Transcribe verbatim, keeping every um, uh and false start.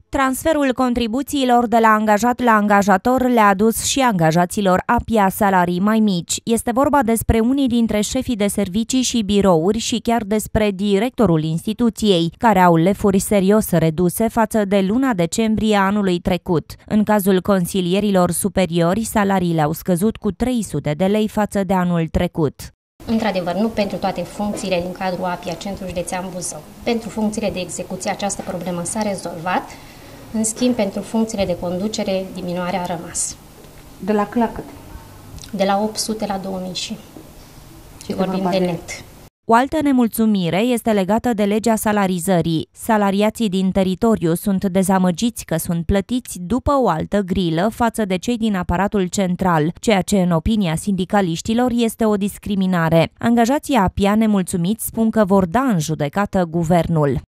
Transferul contribuțiilor de la angajat la angajator le-a adus și angajaților Apia salarii mai mici. Este vorba despre unii dintre șefii de servicii și birouri și chiar despre directorul instituției, care au lefuri serios reduse față de luna decembrie anului trecut. În cazul consilierilor superiori, salariile au scăzut cu trei sute de lei față de anul trecut. Într-adevăr, nu pentru toate funcțiile din cadrul Apia, Centrul Județean Buzău. Pentru funcțiile de execuție această problemă s-a rezolvat. În schimb, pentru funcțiile de conducere, diminuarea a rămas. De la cât la cât? De la opt sute la două mii și, și vorbim de net. O altă nemulțumire este legată de legea salarizării. Salariații din teritoriu sunt dezamăgiți că sunt plătiți după o altă grilă față de cei din aparatul central, ceea ce, în opinia sindicaliștilor, este o discriminare. Angajații Apia nemulțumiți spun că vor da în judecată guvernul.